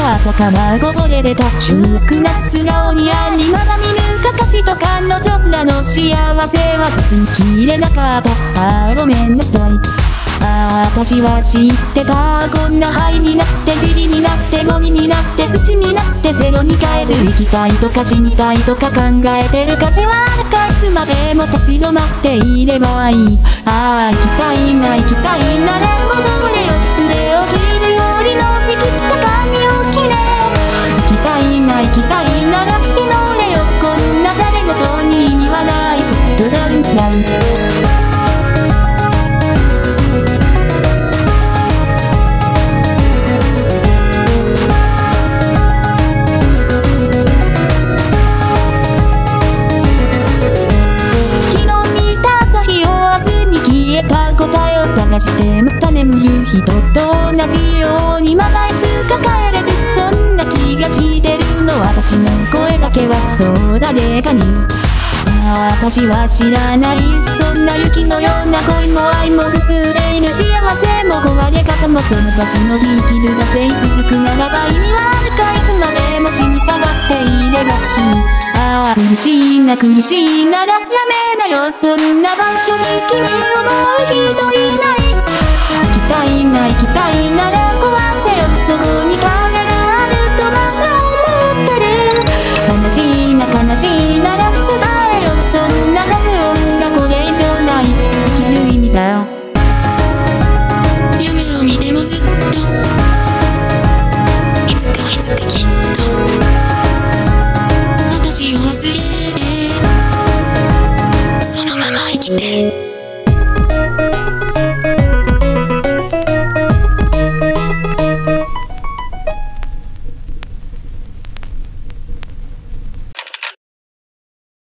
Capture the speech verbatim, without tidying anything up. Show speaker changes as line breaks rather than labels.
は朝からこぼれ出たシュークな素顔にありまだ見ぬかかしと彼女らの幸せは包みきれなかった。ああごめんなさい。ああ私は知ってた。こんな灰になって塵になってゴミになって土になってゼロに変える。生きたいとか死にたいとか考えてる価値はあるか。いつまでも立ち止まっていればいい。ああ行きたいな行きたいなら戻れよ。腕を切るより伸びきった髪を切れ。行きたいな行きたいなら祈れよ。こんなざれ言に意味はないしドラウンダウン。答えを探してまた眠る人と同じようにまだいつか帰れる。そんな気がしてるの。私の声だけはそう誰かに。ああ私は知らない。そんな雪のような恋も愛も普通でいる。幸せも壊れ方もその年の生きるがせい続くならば意味はあるか。いつまでも死にたがっていればいい。ああ苦しいな苦しいならやめなよ。そんな場所に君を思う人いない。行きたいな行きたいなら壊せよ。そこに影があるとまだ思ってる。悲しいな悲しいなら歌えよ。そんな雑音がこれ以上ない生きる意味だよ。
夢を見てもずっといつかいつかきっと私を忘れてそのまま生きて